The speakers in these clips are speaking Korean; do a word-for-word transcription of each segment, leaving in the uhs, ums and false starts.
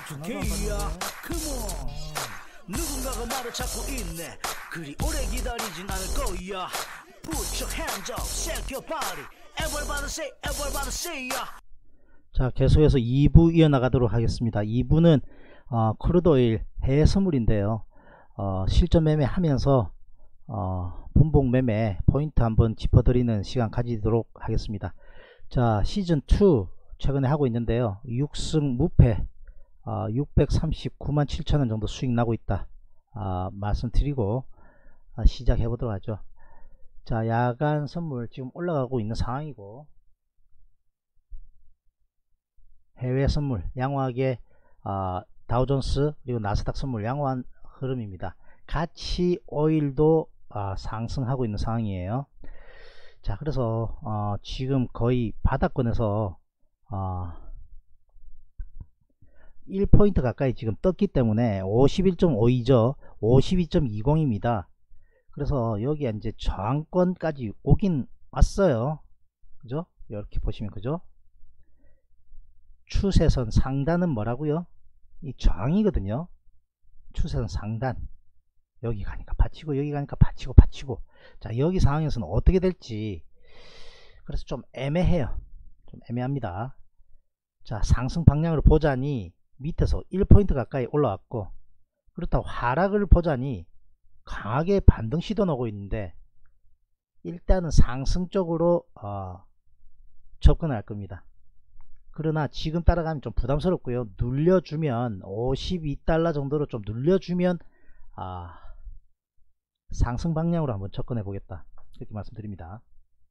투케이야 컴온 누군가가 말을 찾고 있네 그리 오래 기다리진 않을 거야 Put your hands up, shake your body Everybody say, everybody say ya. 자, 계속해서 이 부 이어나가도록 하겠습니다. 이 부는 어, 크루드오일 해외 선물인데요. 어, 실전 매매 하면서 어, 분봉 매매 포인트 한번 짚어드리는 시간 가지도록 하겠습니다. 자, 시즌 이 최근에 하고 있는데요. 육 승 무패 어, 육백삼십구만 칠천 원 정도 수익 나고 있다 어, 말씀드리고 어, 시작해 보도록 하죠. 자, 야간 선물 지금 올라가고 있는 상황이고 해외 선물 양호하게 어, 다우존스 그리고 나스닥 선물 양호한 흐름입니다. 같이 오일도 어, 상승하고 있는 상황이에요. 자, 그래서 어, 지금 거의 바닥권에서 어, 일 포인트 가까이 지금 떴기 때문에 오십일 점 오이죠. 오십이 점 이공입니다. 그래서 여기 이제 저항권까지 오긴 왔어요. 그죠? 이렇게 보시면 그죠? 추세선 상단은 뭐라고요? 이 저항이거든요. 추세선 상단. 여기 가니까 받치고 여기 가니까 받치고 받치고. 자, 여기 상황에서는 어떻게 될지 그래서 좀 애매해요. 좀 애매합니다. 자, 상승 방향으로 보자니 밑에서 일 포인트 가까이 올라왔고 그렇다고 하락을 보자니 강하게 반등 시도 나오고 있는데 일단은 상승 쪽으로 어, 접근할 겁니다. 그러나 지금 따라가면 좀 부담스럽고요. 눌려주면 오십이 달러 정도로 좀 눌려주면 아, 상승 방향으로 한번 접근해 보겠다 이렇게 말씀드립니다.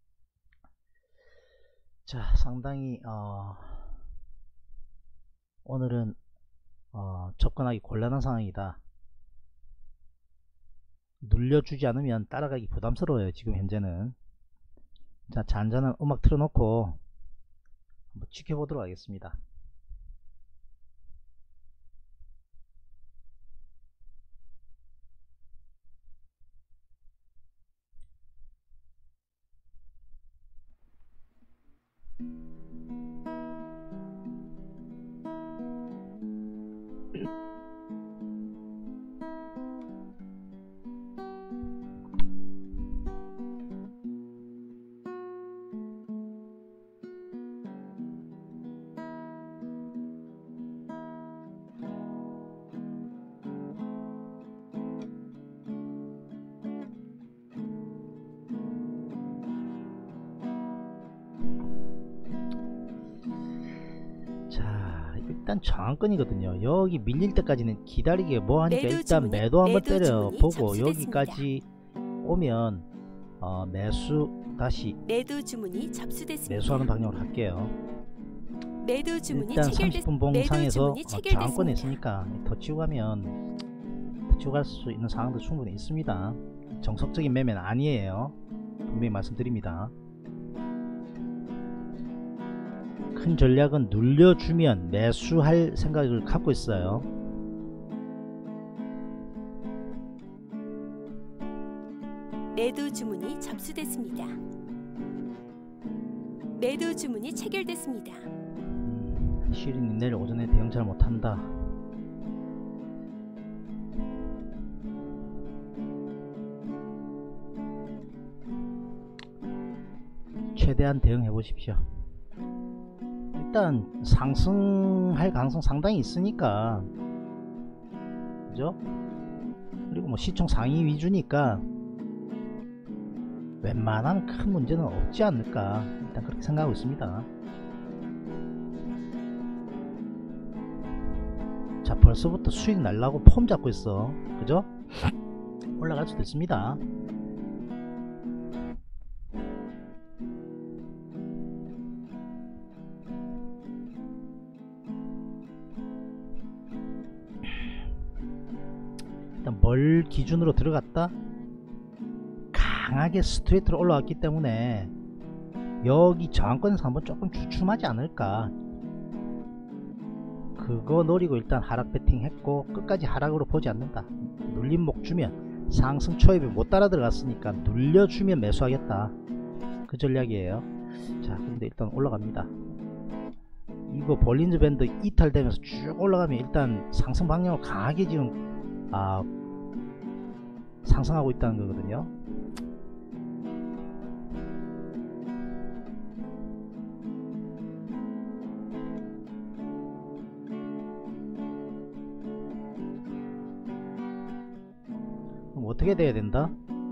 자, 상당히 어, 오늘은 어, 접근하기 곤란한 상황이다. 눌려주지 않으면 따라가기 부담스러워요. 지금 현재는. 자, 잔잔한 음악 틀어놓고 한번 지켜보도록 하겠습니다. 일단 저항권이거든요. 여기 밀릴 때까지는 기다리게 뭐 하니까 매도 일단 주문이, 매도 한번 매도 때려 주문이 보고 접수됐습니다. 여기까지 오면 어, 매수 다시 매도 주문이 접수됐습니다. 매수하는 방향으로 할게요. 매도 주문이 일단 체결됐... 삼십 분 매도 봉상에서 주문이 어, 체결됐습니다. 저항권에 있으니까 더 치고 가면 더 치고 갈 수 있는 상황도 충분히 있습니다. 정석적인 매매는 아니에요. 분명히 말씀드립니다. 큰 전략은 눌려주면 매수할 생각을 갖고 있어요. 매도 주문이 접수됐습니다. 매도 주문이 체결됐습니다. 음, 시린이 내일 오전에 대응 잘 못한다. 최대한 대응해 보십시오. 일단 상승할 가능성 상당히 있으니까 그죠? 그리고 뭐 시총 상위 위주니까 웬만한 큰 문제는 없지 않을까 일단 그렇게 생각하고 있습니다. 자, 벌써부터 수익 날라고 폼 잡고 있어. 그죠? 올라갈 수도 있습니다. 뭘 기준으로 들어갔다? 강하게 스트레이트로 올라왔기 때문에 여기 저항권에서 한번 조금 주춤하지 않을까. 그거 노리고 일단 하락 배팅 했고 끝까지 하락으로 보지 않는다. 눌림목 주면 상승 초입에 못 따라 들어갔으니까 눌려주면 매수하겠다. 그 전략이에요. 자, 근데 일단 올라갑니다. 이거 볼린저 밴드 이탈되면서 쭉 올라가면 일단 상승 방향을 강하게 지금 아 상승하고 있다는 거거든요. 그럼 어떻게 돼야 된다?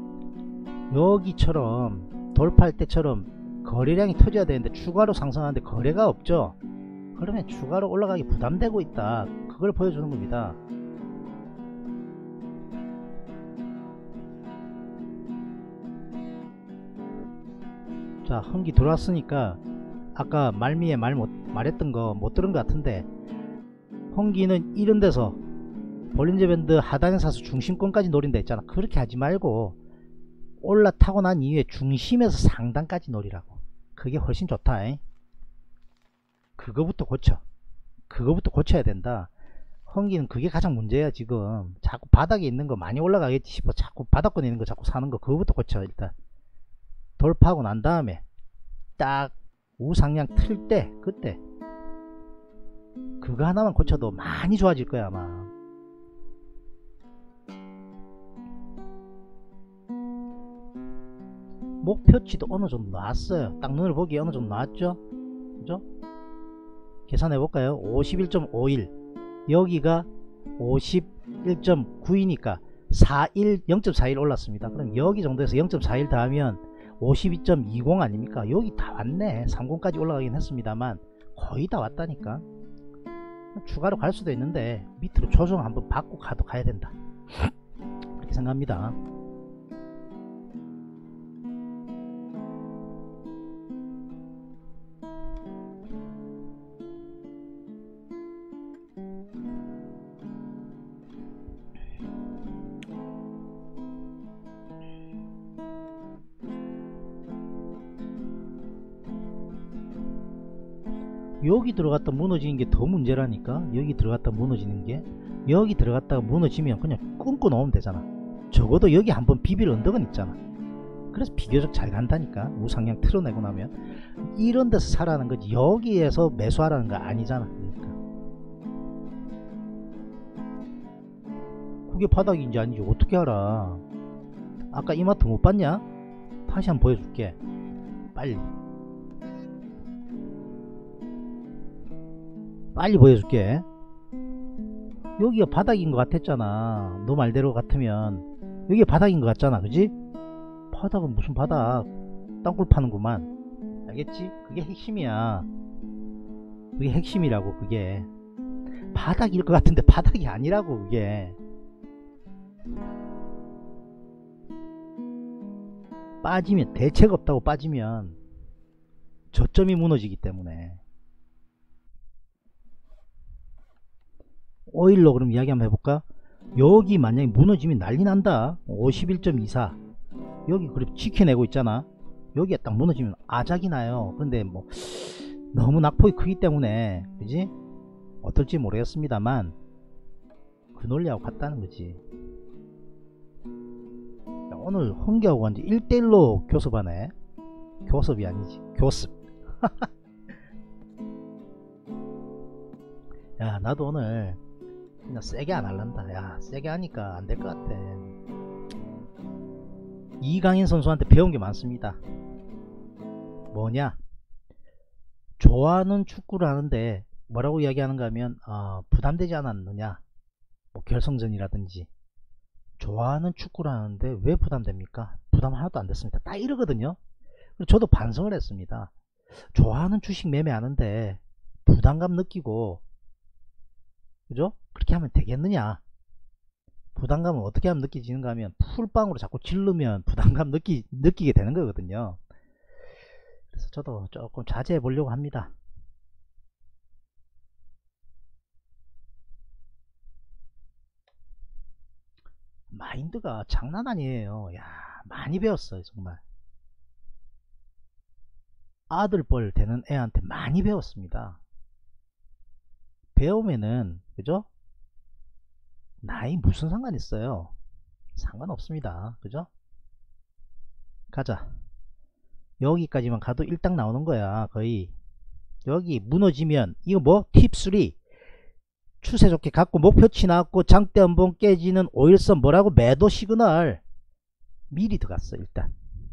여기처럼 돌파할 때처럼 거래량이 터져야 되는데 추가로 상승하는데 거래가 없죠. 그러면 추가로 올라가기 부담되고 있다, 그걸 보여주는 겁니다. 자, 흥기 들어왔으니까 아까 말미에 말 못, 말했던 거 못 들은 것 같은데, 흥기는 이런 데서 볼린저 밴드 하단에 사서 중심권까지 노린다 했잖아. 그렇게 하지 말고 올라타고 난 이후에 중심에서 상단까지 노리라고. 그게 훨씬 좋다. 에? 그거부터 고쳐. 그거부터 고쳐야 된다. 흥기는 그게 가장 문제야. 지금 자꾸 바닥에 있는 거 많이 올라가겠지 싶어 자꾸 바닥권에 있는 거 자꾸 사는 거, 그거부터 고쳐. 일단 돌파하고 난 다음에 딱 우상향 틀 때, 그때 그거 하나만 고쳐도 많이 좋아질 거야 아마. 목표치도 어느 정도 나왔어요. 딱 눈을 보기에 어느 정도 나왔죠. 그죠? 계산해 볼까요? 오십일 점 오일, 여기가 오십일 점 구이니까 사일, 영 점 사일 올랐습니다. 그럼 여기 정도에서 영 점 사일 더하면 오십이 점 이십 아닙니까? 여기 다 왔네. 삼십까지 올라가긴 했습니다만 거의 다 왔다니까. 추가로 갈 수도 있는데 밑으로 조정 한번 받고 가도 가야 된다, 그렇게 생각합니다. 여기 들어갔다 무너지는 게 더 문제라니까. 여기 들어갔다 무너지는 게, 여기 들어갔다가 무너지면 그냥 끊고 놓으면 되잖아. 적어도 여기 한번 비빌 언덕은 있잖아. 그래서 비교적 잘 간다니까. 우상향 틀어내고 나면 이런 데서 사라는 거지, 여기에서 매수하라는 거 아니잖아. 그러니까 그게 바닥인지 아닌지 어떻게 알아? 아까 이마트 못 봤냐? 다시 한번 보여줄게. 빨리 빨리 보여줄게. 여기가 바닥인 것 같았잖아. 너 말대로 같으면 여기가 바닥인 것 같잖아. 그지? 바닥은 무슨 바닥, 땅굴 파는구만. 알겠지? 그게 핵심이야. 그게 핵심이라고. 그게 바닥일 것 같은데 바닥이 아니라고. 그게 빠지면 대책 없다고. 빠지면 저점이 무너지기 때문에. 오일로 그럼 이야기 한번 해볼까? 여기 만약에 무너지면 난리 난다. 오십일 점 이사, 여기 그래 지켜내고 있잖아. 여기에 딱 무너지면 아작이 나요. 근데 뭐 너무 낙폭이 크기 때문에, 그지? 어떨지 모르겠습니다만 그 논리하고 같다는 거지. 야, 오늘 흥기하고 완전 일 대 일로 교섭하네. 교섭이 아니지, 교습. 야, 나도 오늘 그냥 세게 안 할란다. 야, 세게 하니까 안 될 것 같아. 이강인 선수한테 배운 게 많습니다. 뭐냐? 좋아하는 축구를 하는데 뭐라고 이야기하는가 하면 어, 부담되지 않았느냐, 뭐 결성전이라든지. 좋아하는 축구를 하는데 왜 부담됩니까? 부담 하나도 안 됐습니다. 딱 이러거든요. 저도 반성을 했습니다. 좋아하는 주식 매매하는데 부담감 느끼고, 그죠? 그렇게 하면 되겠느냐? 부담감은 어떻게 하면 느껴지는가 하면 풀빵으로 자꾸 질르면 부담감 느끼, 느끼게 되는 거거든요. 그래서 저도 조금 자제해 보려고 합니다. 마인드가 장난 아니에요. 야, 많이 배웠어요 정말. 아들뻘 되는 애한테 많이 배웠습니다. 배우면은, 그죠? 나이 무슨 상관 있어요? 상관없습니다. 그죠? 가자. 여기까지만 가도 일당 나오는 거야 거의. 여기 무너지면 이거 뭐? 팁 삼. 추세 좋게 갖고 목표치 나왔고 장대 연봉 깨지는 오일선 뭐라고? 매도 시그널. 미리 들어갔어 일단.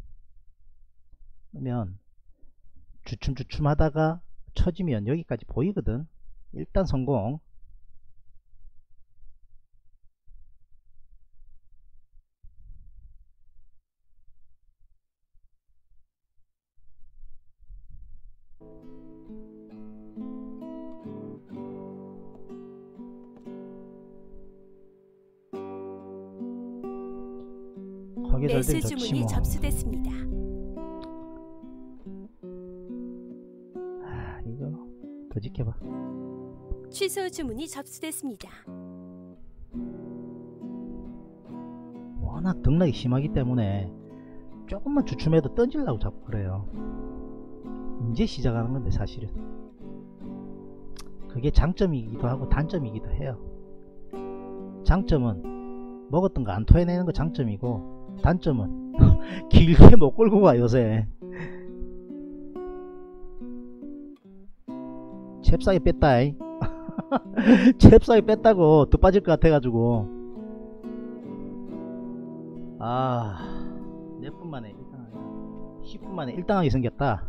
그러면 주춤주춤 하다가 쳐지면 여기까지 보이거든. 일단 성공. 거기에 잘 매수 되면 좋지 주문이 뭐. 접수됐습니다. 아, 이거 더 지켜봐. 취소 주문이 접수됐습니다. 워낙 등락이 심하기 때문에 조금만 주춤해도 던지려고 자꾸 그래요. 이제 시작하는 건데 사실은 그게 장점이기도 하고 단점이기도 해요. 장점은 먹었던 거 안 토해내는 거 장점이고, 단점은 길게 못 끌고 가 요새. 잽싸게 뺐다. 잽싸게 뺐다고 더 빠질 것 같아가지고. 아, 몇 분 만에 일 등 하게, 십 분 만에 일 등 하게 생겼다.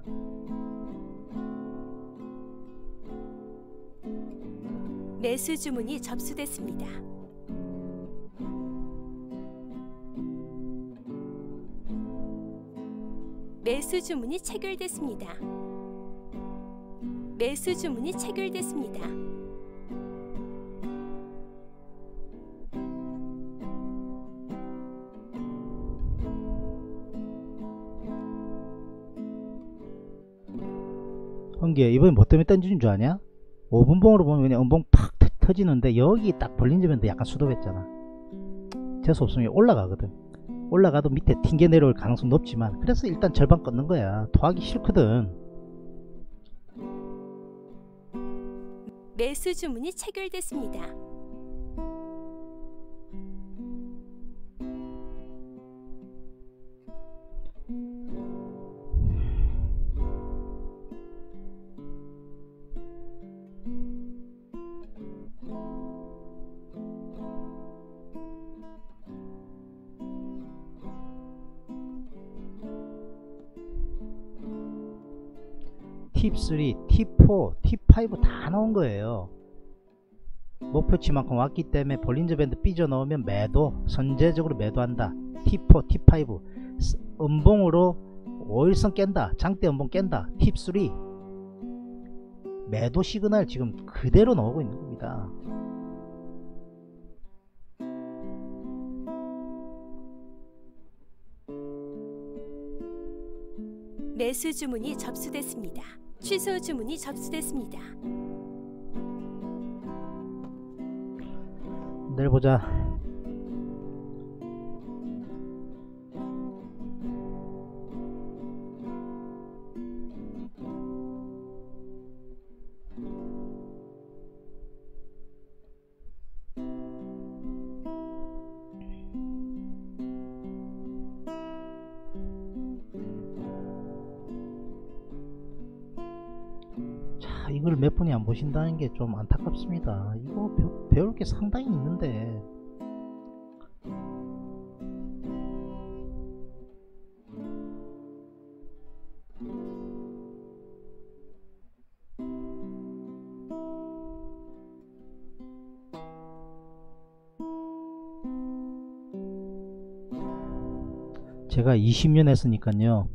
매수 주문이 접수됐습니다. 매수 주문이 체결됐습니다. 매수 주문이 체결됐습니다. 헌게 이번엔 뭐 때문에 던지는 줄 아냐? 오 분봉으로 보면 그냥 음봉 팍 터, 터지는데 여기 딱 벌린지면 약간 수도했잖아. 재수없으면 올라가거든. 올라가도 밑에 튕겨 내려올 가능성 높지만, 그래서 일단 절반 끊는 거야. 토하기 싫거든. 매수 주문이 체결됐습니다. 팁 삼, 팁 사, 팁 오 다 나온 거예요. 목표치만큼 왔기 때문에 볼린저 밴드 삐져 넣으면 매도, 선제적으로 매도한다. 팁 사, 팁 오 음봉으로 오일선 깬다. 장대 음봉 깬다. 팁 삼 매도 시그널 지금 그대로 나오고 있는 겁니다. 매수 주문이 접수됐습니다. 취소 주문이 접수됐습니다. 내일 보자. 이걸 몇 분이 안 보신다는 게 좀 안타깝습니다. 이거 배, 배울 게 상당히 있는데. 제가 이십 년 했으니까요.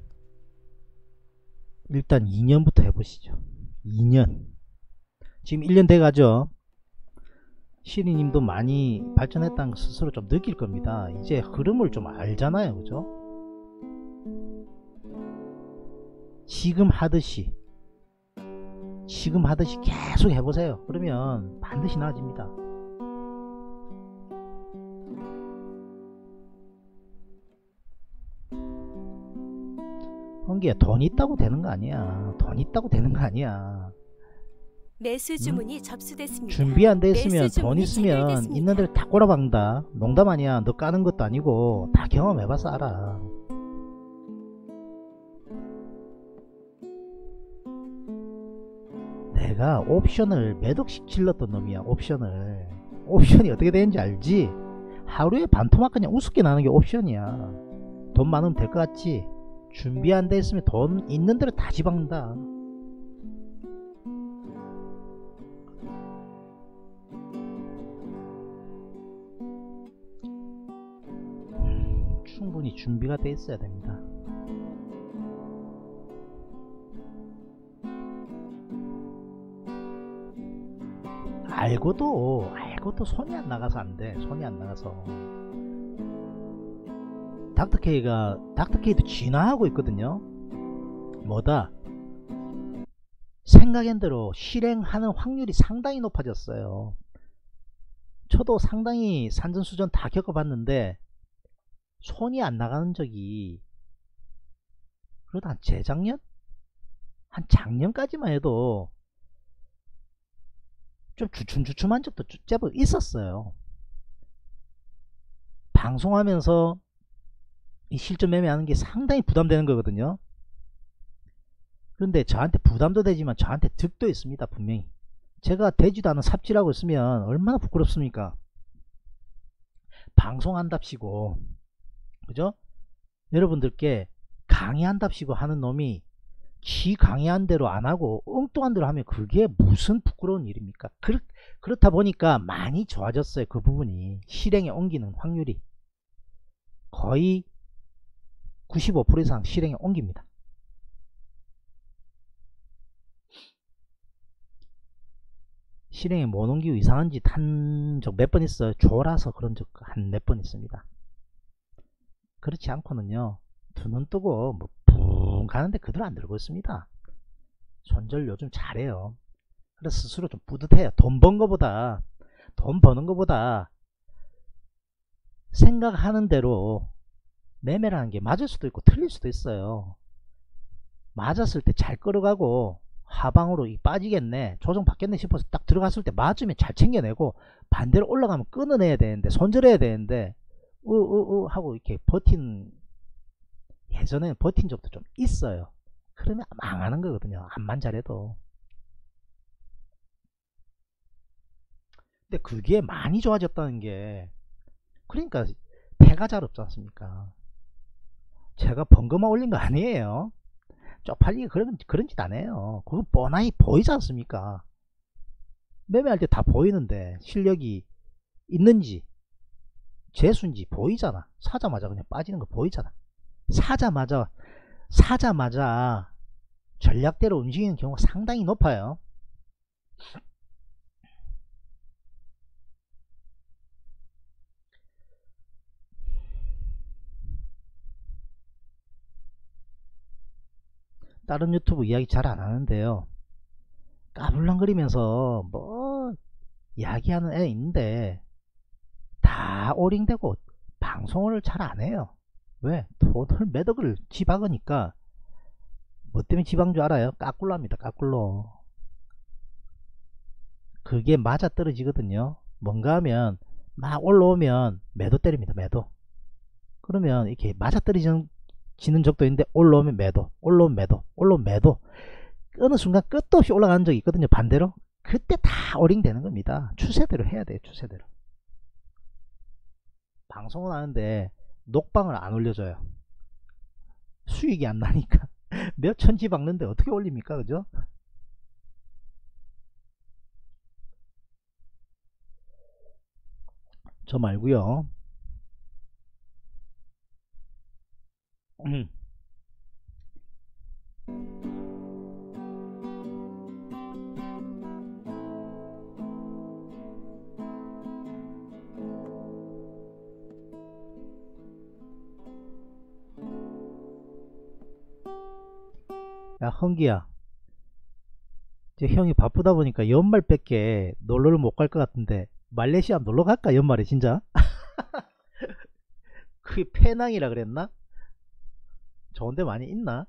일단 이 년부터 해보시죠. 이 년. 지금 일 년 돼가죠. 시리님도 많이 발전했다는 거 스스로 좀 느낄 겁니다. 이제 흐름을 좀 알잖아요. 그죠? 지금 하듯이 지금 하듯이 계속 해보세요. 그러면 반드시 나아집니다. 헌기야, 돈 있다고 되는 거 아니야. 돈 있다고 되는 거 아니야. 매수 주문이 응? 접수됐습니다. 준비 안 돼 있으면 돈 있으면 체결됐습니다. 있는 데를 다 꼬라박는다. 농담 아니야. 너 까는 것도 아니고 다 경험해봐서 알아. 내가 옵션을 몇 억씩 질렀던 놈이야. 옵션을 옵션이 어떻게 되는지 알지? 하루에 반토막 그냥 우습게 나는 게 옵션이야. 돈 많으면 될 것 같지? 준비 안 돼 있으면 돈 있는 대로 다 집어먹는다. 충분히 준비가 돼 있어야 됩니다. 알고도 알고도 손이 안 나가서 안 돼. 손이 안 나가서. 닥터케이가 닥터케이도 진화하고 있거든요. 뭐다? 생각한 대로 실행하는 확률이 상당히 높아졌어요. 저도 상당히 산전수전 다 겪어봤는데 손이 안 나가는 적이 그래도 한 재작년? 한 작년까지만 해도 좀 주춤주춤한 적도 제법 있었어요. 방송하면서 이 실전 매매하는 게 상당히 부담되는 거거든요. 그런데 저한테 부담도 되지만 저한테 득도 있습니다. 분명히 제가 되지도 않은 삽질하고 있으면 얼마나 부끄럽습니까? 방송한답시고 그죠? 여러분들께 강의한답시고 하는 놈이 지 강의한 대로 안하고 엉뚱한 대로 하면 그게 무슨 부끄러운 일입니까? 그렇, 그렇다 보니까 많이 좋아졌어요. 그 부분이 실행에 옮기는 확률이 거의 구십오 퍼센트 이상 실행에 옮깁니다. 실행에 못 옮기고 이상한 짓 한 적 몇 번 있어요. 졸아서 그런 적 한 몇 번 있습니다. 그렇지 않고는요, 두 눈 뜨고 뭐 붕 가는데 그대로 안 들고 있습니다. 손절 요즘 잘해요. 그래서 스스로 좀 뿌듯해요. 돈 번 거보다 돈 버는 거보다 생각하는 대로 매매라는 게 맞을 수도 있고 틀릴 수도 있어요. 맞았을 때 잘 끌어가고 하방으로 빠지겠네, 조정 받겠네 싶어서 딱 들어갔을 때 맞으면 잘 챙겨내고, 반대로 올라가면 끊어내야 되는데, 손절해야 되는데 으으으 하고 이렇게 버틴, 예전에는 버틴 적도 좀 있어요. 그러면 망하는 거거든요, 암만 잘해도. 근데 그게 많이 좋아졌다는 게, 그러니까 패가 잘 없지 않습니까? 제가 번거만 올린 거 아니에요. 쪽팔리게 그런, 그런 짓 안 해요. 그거 뻔하게 보이지 않습니까? 매매할 때 다 보이는데 실력이 있는지 재수인지 보이잖아. 사자마자 그냥 빠지는 거 보이잖아. 사자마자 사자마자 전략대로 움직이는 경우가 상당히 높아요. 다른 유튜브 이야기 잘 안 하는데요, 까불렁거리면서 뭐 이야기하는 애 있는데 다 오링되고 방송을 잘 안 해요. 왜? 돈을 몇 억을 집박으니까. 뭐 때문에 집박인 줄 알아요? 까꿀로 합니다. 까꿀로. 그게 맞아 떨어지거든요. 뭔가 하면 막 올라오면 매도 때립니다. 매도. 그러면 이렇게 맞아 떨어지는 지는 적도 있는데 올라오면 매도, 올라오면 매도, 올라오면 매도. 어느 순간 끝도 없이 올라가는 적이 있거든요. 반대로. 그때 다 오링 되는 겁니다. 추세대로 해야 돼요. 추세대로. 방송은 하는데 녹방을 안 올려줘요. 수익이 안 나니까. 몇 천지 박는데 어떻게 올립니까? 그죠? 저 말고요. 음. 야, 헌기야, 이제 형이 바쁘다 보니까 연말 뺏게 놀러를 못 갈 것 같은데 말레이시아 놀러 갈까? 연말에 진짜? 그게 페낭이라 그랬나? 좋은데 많이 있나?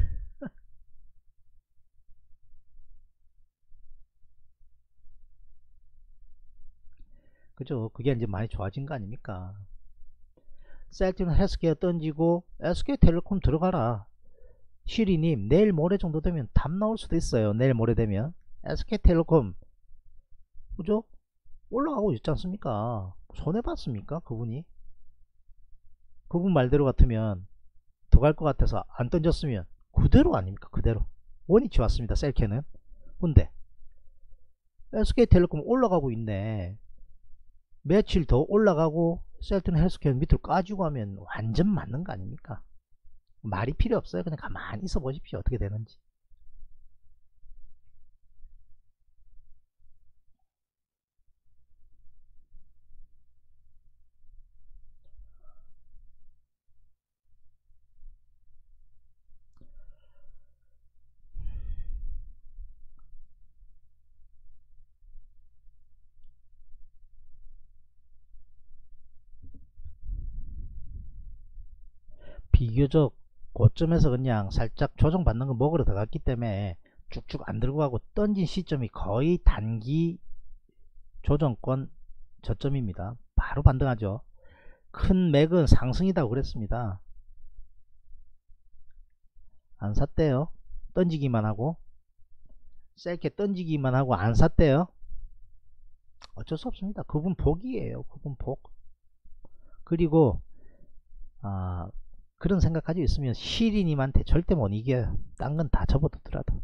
그죠? 그게 이제 많이 좋아진 거 아닙니까? 셀틱은 헬스케어 던지고 에스케이텔레콤 들어가라. 시리님, 내일 모레 정도 되면 답 나올 수도 있어요. 내일 모레 되면 에스케이텔레콤 그죠? 올라가고 있지 않습니까? 손해봤습니까? 그분이? 그분 말대로 같으면 더 갈 것 같아서 안 던졌으면 그대로 아닙니까? 그대로 원위치 왔습니다. 셀케는. 근데 에스케이텔레콤 올라가고 있네. 며칠 더 올라가고 셀트는 헬스케어는 밑으로 까지고 하면 완전 맞는 거 아닙니까? 말이 필요 없어요. 그냥 가만히 있어 보십시오. 어떻게 되는지. 비교적 고점에서 그냥 살짝 조정받는 거 먹으러 들어갔기 때문에 쭉쭉 안 들고 가고 던진 시점이 거의 단기 조정권 저점입니다. 바로 반등하죠. 큰 맥은 상승이라고 그랬습니다. 안 샀대요. 던지기만 하고 셀게 던지기만 하고 안 샀대요. 어쩔 수 없습니다. 그분 복이에요. 그분 복. 그리고 아 그런 생각 가지고 있으면 시리님한테 절대 못 이겨요. 딴 건 다 접어두더라도.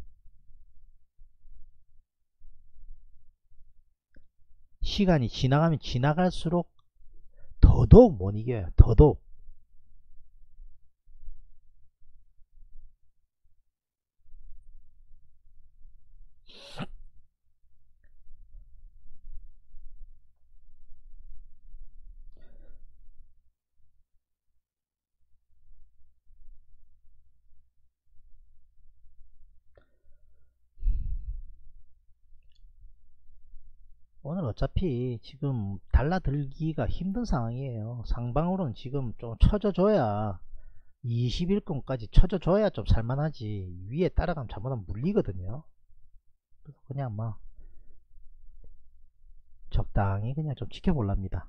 시간이 지나가면 지나갈수록 더더욱 못 이겨요. 더더욱. 오늘 어차피 지금 달라들기가 힘든 상황이에요. 상방으로는 지금 좀 쳐져줘야 이십일권까지 쳐져줘야 좀 살만하지. 위에 따라가면 잘못하면 물리거든요. 그래서 그냥 뭐 적당히 그냥 좀 지켜볼랍니다.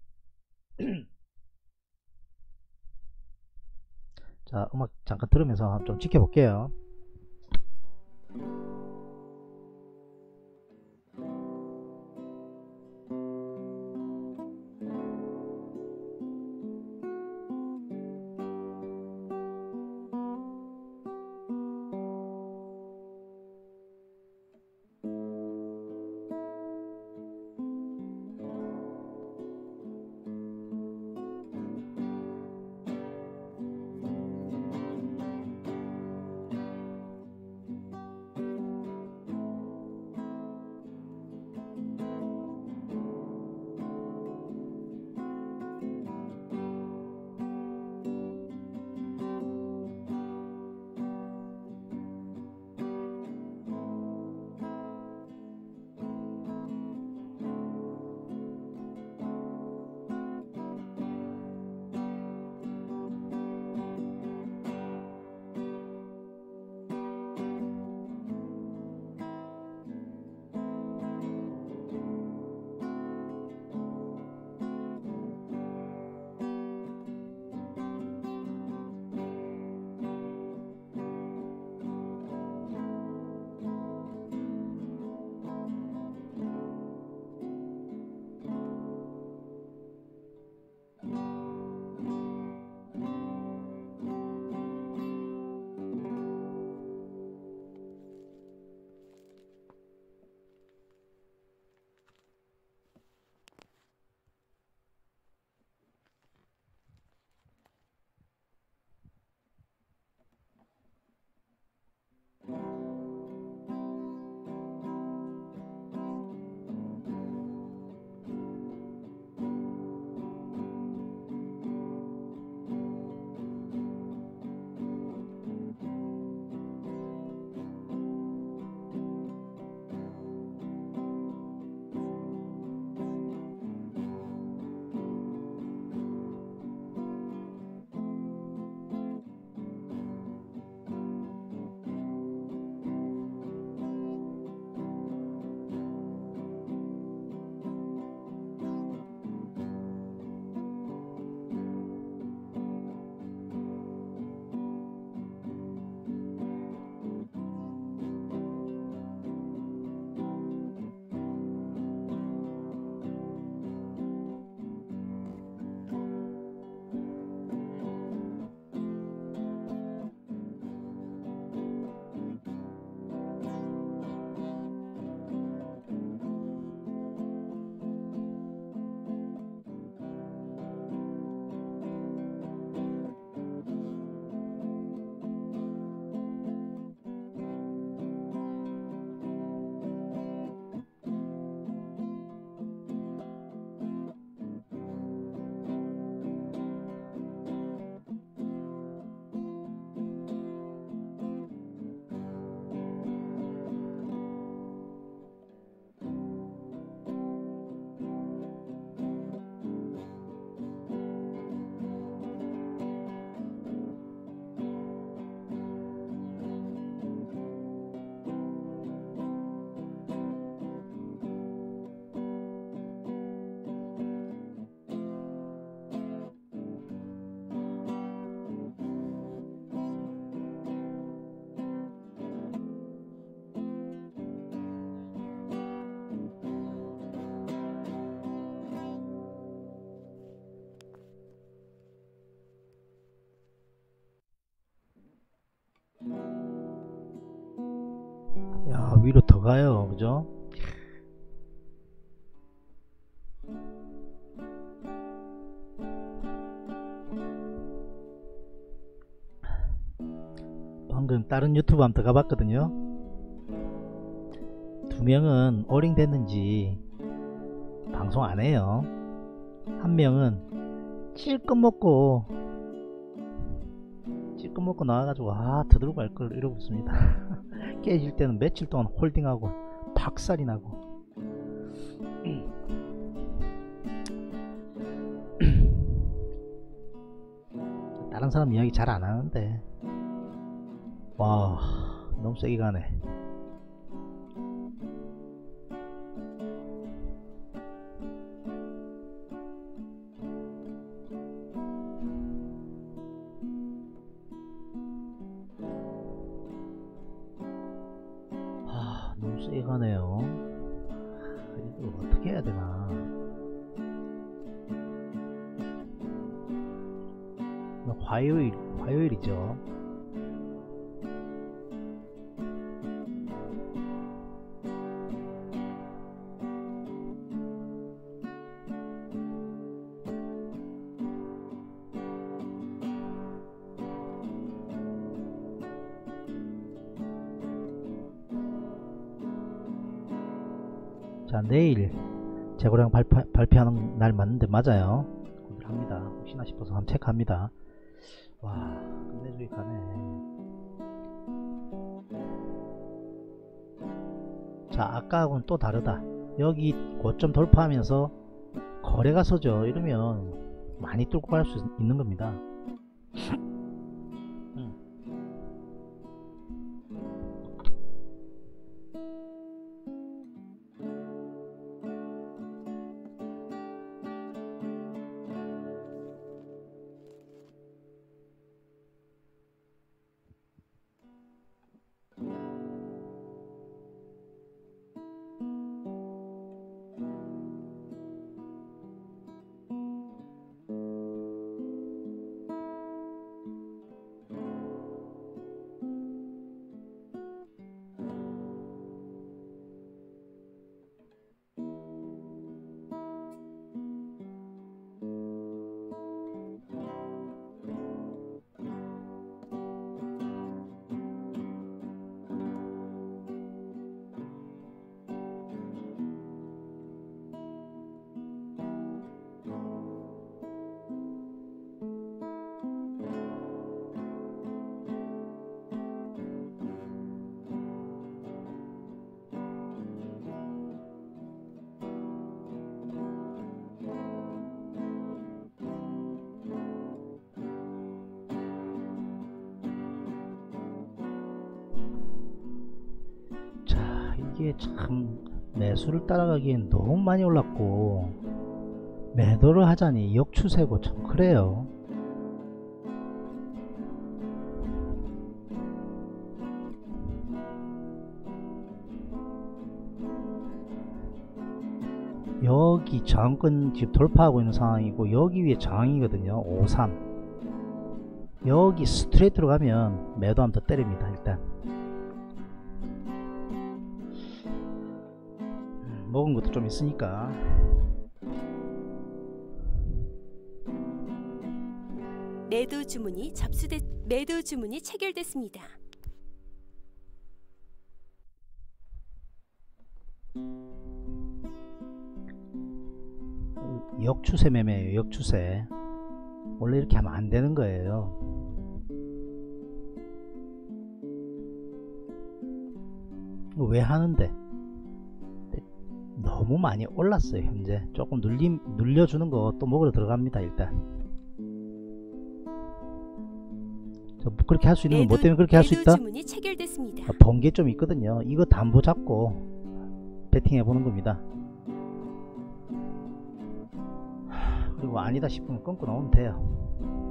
자, 음악 잠깐 들으면서 좀 지켜볼게요. 위로 더 가요. 그죠? 방금 다른 유튜브 한번 더 가봤거든요. 두 명은 오링 됐는지 방송 안 해요. 한 명은 찔끔 먹고 찔끔 먹고 나와가지고 아 더들고 갈걸 이러고 있습니다. 깨질 때는 며칠 동안 홀딩하고 박살이 나고. 다른 사람 이야기 잘 안 하는데 와 너무 세게 가네. 아 너무 세게 가네요. 이거 어떻게 해야 되나. 화요일 화요일이죠. 자 내일 재고량 발표, 발표하는 날 맞는데 맞아요. 오늘 합니다. 혹시나 싶어서 한번 체크합니다. 와 끝내주기 가네. 자 아까하고는 또 다르다. 여기 고점 돌파하면서 거래가 서죠. 이러면 많이 뚫고 갈 수 있는 겁니다. 이게 참 매수를 따라가기엔 너무 많이 올랐고 매도를 하자니 역추세고 참 그래요. 여기 저항권 지금 돌파하고 있는 상황이고 여기 위에 저항이거든요. 오십삼. 여기 스트레이트로 가면 매도 한번 더 때립니다. 일단 먹은 것도 좀 있으니까. 매도 주문이 접수됐 매도 주문이 체결됐습니다. 역추세 매매예요. 역추세. 원래 이렇게 하면 안 되는 거예요. 왜 하는데? 너무 많이 올랐어요. 현재 조금 눌림, 눌려주는 거 또 먹으러 들어갑니다. 일단 저 그렇게 할 수 있는 건 뭐 때문에 그렇게 할 수 있다? 주문이 체결됐습니다. 번개 좀 있거든요. 이거 담보 잡고 배팅해 보는 겁니다. 그리고 아니다 싶으면 끊고 나오면 돼요.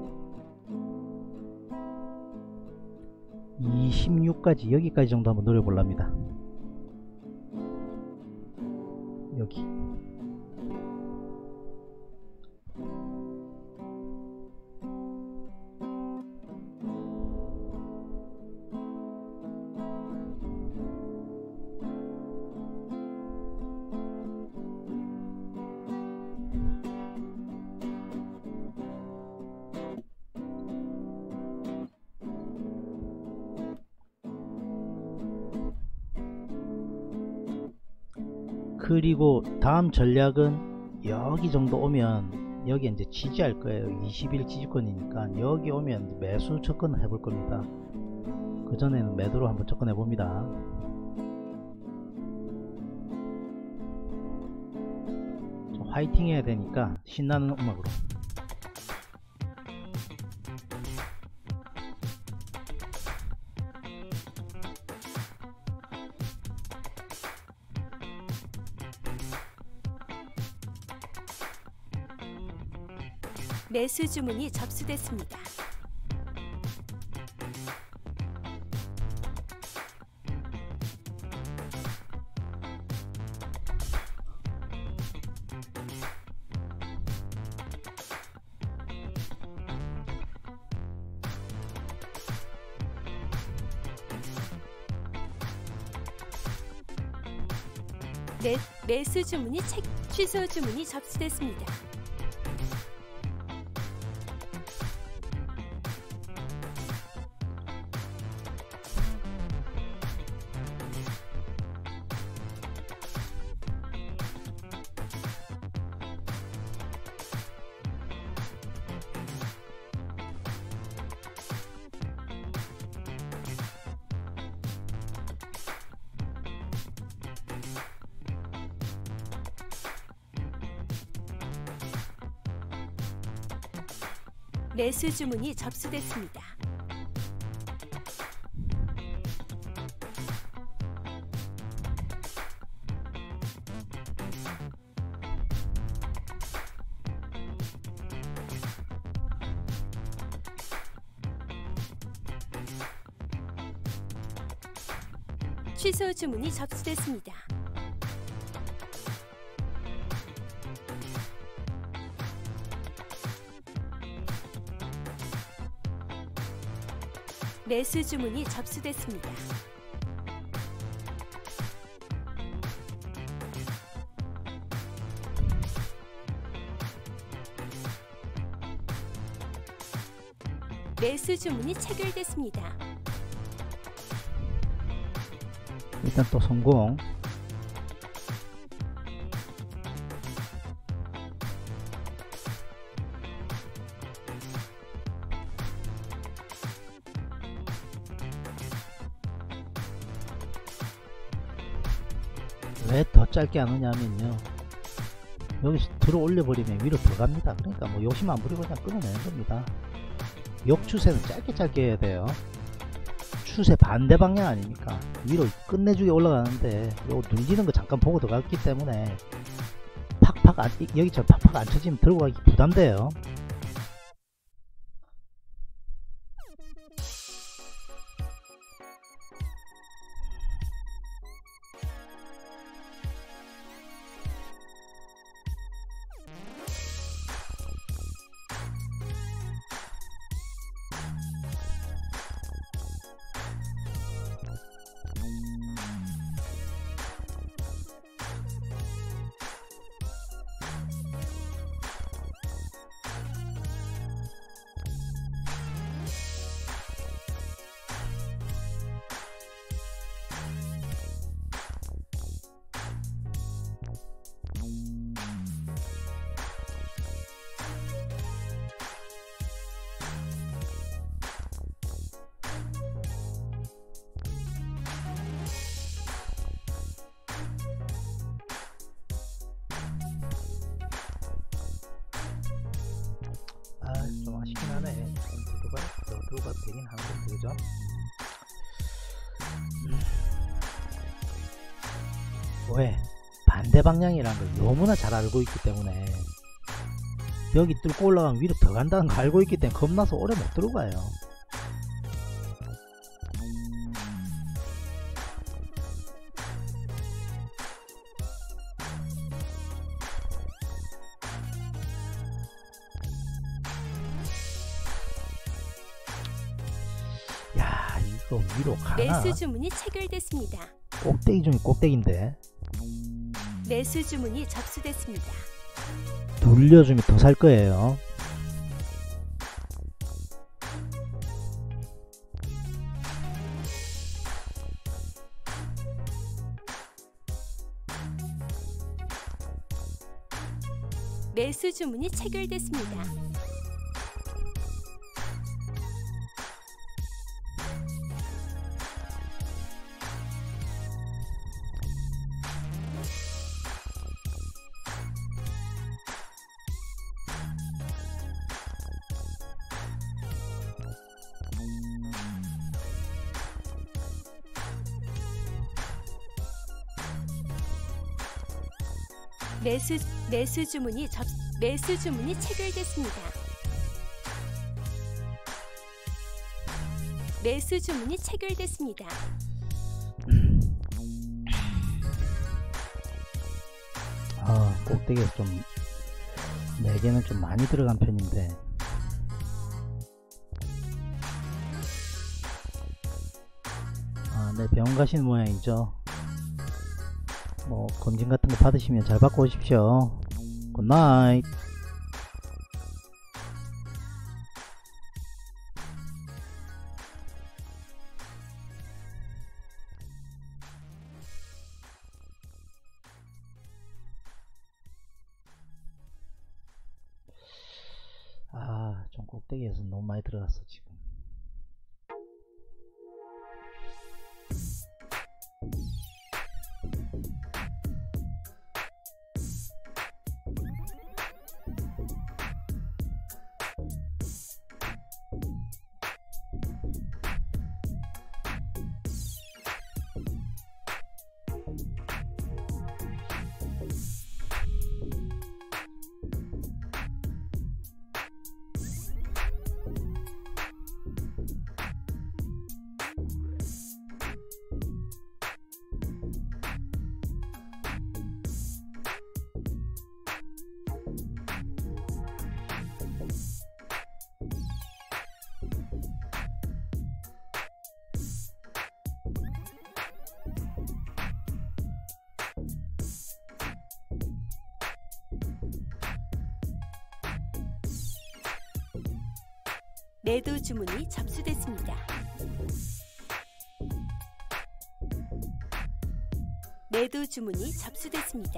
이십육까지 여기까지 정도 한번 노려볼랍니다. 여기 그리고 다음 전략은 여기 정도 오면 여기 이제 지지할 거예요. 이십 일 지지권이니까 여기 오면 매수 접근을 해볼 겁니다. 그 전에는 매도로 한번 접근해 봅니다. 화이팅 해야 되니까 신나는 음악으로. 매수 주문이 접수됐습니다. 매, 매수 주문이 책, 취소 주문이 접수됐습니다. 매수 주문이 접수됐습니다. 취소 주문이 접수됐습니다. 매수 주문이 접수됐습니다. 매수 주문이 체결됐습니다. 일단 또 성공. 왜 더 짧게 안 오냐면요, 여기서 들어 올려 버리면 위로 더 갑니다. 그러니까 뭐 욕심 안 부리고 그냥 끊어내는 겁니다. 역추세는 짧게 짧게 해야 돼요. 추세 반대 방향 아닙니까? 위로 끝내주게 올라가는데 요 눌리는 거 잠깐 보고 들어갔기 때문에 팍팍 안, 여기처럼 팍팍 안 쳐지면 들고 가기 부담돼요. 좀 아쉽긴 하네. 좀 들어가, 더 들어가도 되긴 하는데, 그죠? 음. 왜? 반대 방향이라는 걸 너무나 잘 알고 있기 때문에, 여기 뚫고 올라가면 위로 더 간다는 거 알고 있기 때문에 겁나서 오래 못 들어가요. 이거 위로 가나? 매수 주문이 체결됐습니다. 꼭대기 중에 꼭대기인데 매수 주문이 접수됐습니다. 돌려주면 더 살 거예요. 매수 주문이 체결됐습니다. 매수 매수 주문이 접 매수 주문이 체결됐습니다. 매수 주문이 체결됐습니다. 아, 꼭대기에서 좀 네 개는 좀 많이 들어간 편인데 아, 네, 병원 가시는 모양이죠. 뭐 검진 같은 거 받으시면 잘 받고 오십시오. 굿나잇. 아, 좀 꼭대기에서 너무 많이 들어갔어 지금. 매도 주문이 접수됐습니다. 매도 주문이 접수됐습니다.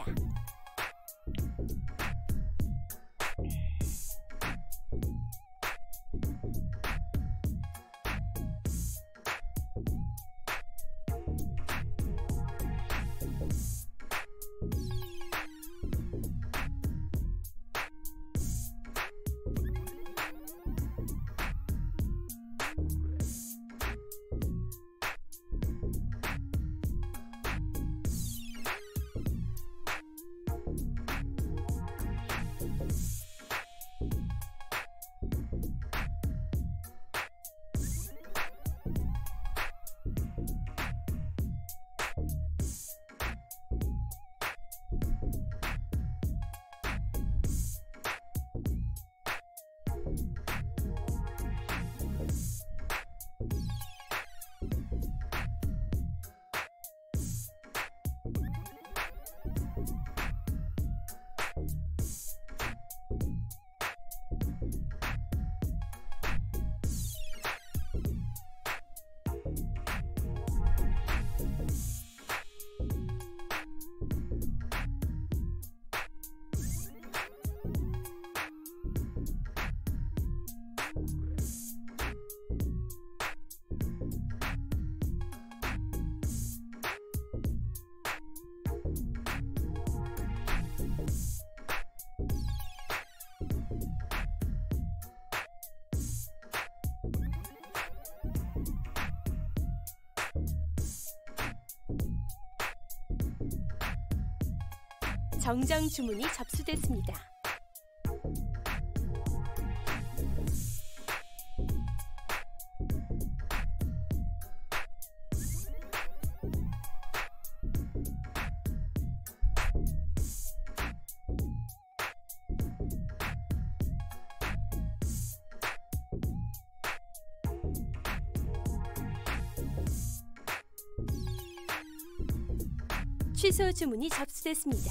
정정 주문이 접수됐습니다. 취소 주문이 접수됐습니다.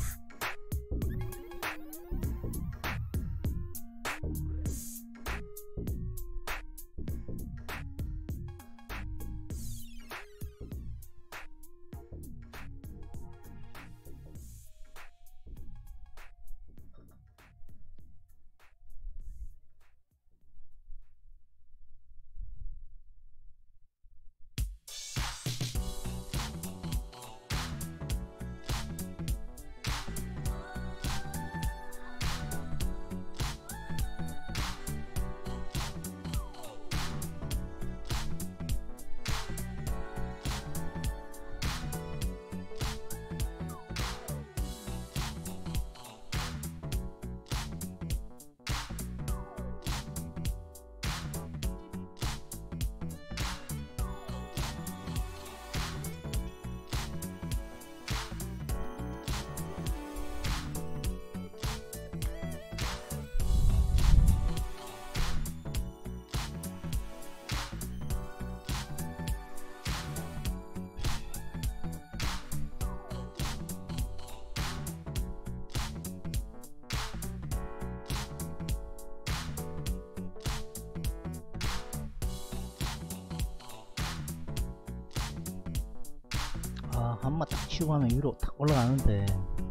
아, 한마 딱 치고 하면 위로 탁 올라가는데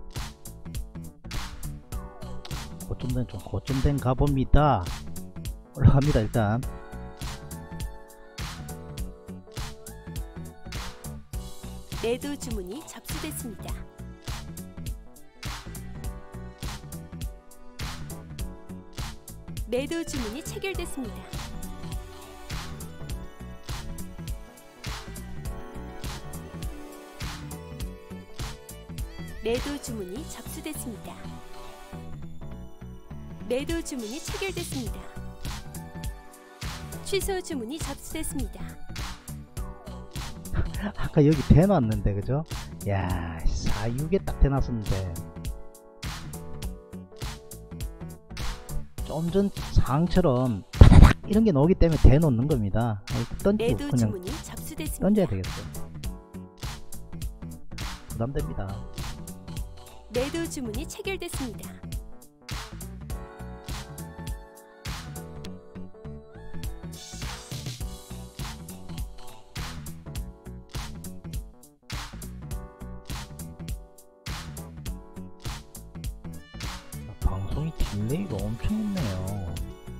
고점된 좀 고점된 가봅니다. 올라갑니다. 일단 매도 주문이 접수됐습니다. 매도 주문이 체결됐습니다. 매도 주문이 접수됐습니다. 매도 주문이 체결됐습니다. 취소 주문이 접수됐습니다. 아까 여기 대놨는데 그죠? 야, 사육에 딱 대놨었는데 좀 전 상처럼 타다닥 이런 게 나오기 때문에 대놓는 겁니다. 던지고 매도 그냥 주문이 접수됐습니다. 던져야 되겠어요. 부담됩니다. 매도 주문이 체결됐습니다. 방송이 딜레이가 엄청 있네요.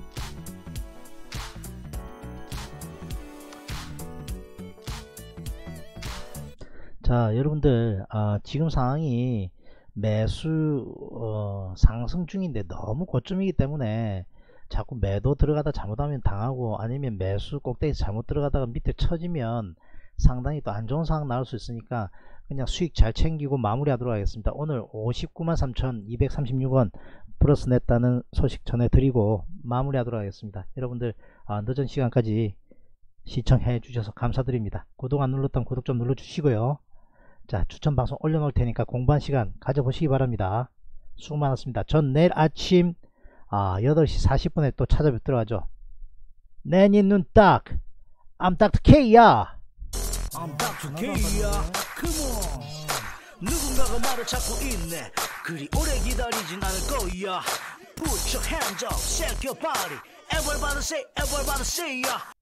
자, 여러분들 아, 지금 상황이 매수 어, 상승 중인데 너무 고점이기 때문에 자꾸 매도 들어가다 잘못하면 당하고 아니면 매수 꼭대기 잘못 들어가다가 밑에 쳐지면 상당히 또 안 좋은 상황 나올 수 있으니까 그냥 수익 잘 챙기고 마무리 하도록 하겠습니다. 오늘 오십구만 삼천이백삼십육 원 플러스 냈다는 소식 전해드리고 마무리 하도록 하겠습니다. 여러분들 아, 늦은 시간까지 시청해 주셔서 감사드립니다. 구독 안 눌렀다면 구독 좀 눌러주시고요. 자, 추천 방송 올려놓을 테니까 공부한 시간 가져보시기 바랍니다. 수고 많았습니다. 전 내일 아침 아, 여덟 시 사십 분에 또 찾아뵙도록 하죠. 내니 눈 딱 I'm 닥터 K야. I'm 닥터 K야. Come on. 누군가가 말을 찾고 있네. 그리 오래 기다리진 않을 거야. Put your hands up, shake your body. Everybody say, everybody say, yeah.